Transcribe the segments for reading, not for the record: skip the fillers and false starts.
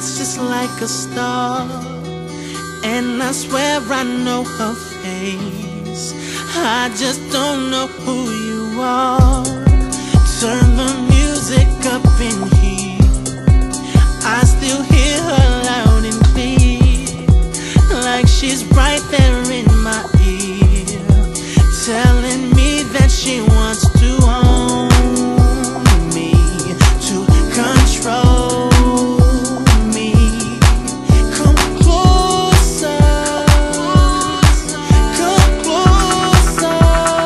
shines just like a star, and I swear I know her face. I just don't know who you are. Turn the music up in here, I still hear her loud and clear, like she's right there in my ear, telling me that she wants to own me, to control me. Come closer, come closer,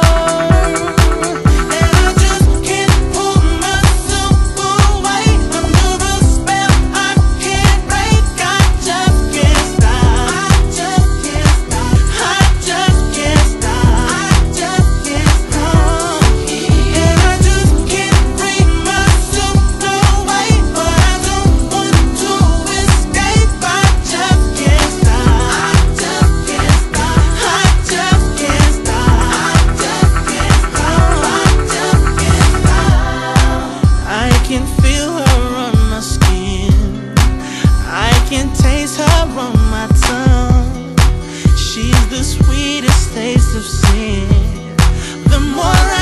and I just can't pull myself away. Under a spell I can't break. I just can't stop. I just can't stop. I just can't stop. I just can't stop. And I just can't bring myself away, but I don't want to escape. I just can't stop. I just can't stop. I just can't stop. I just can't stop. I just can't stop. I can feel her on my skin, I can taste her on my tongue. She's the sweetest taste of sin. The more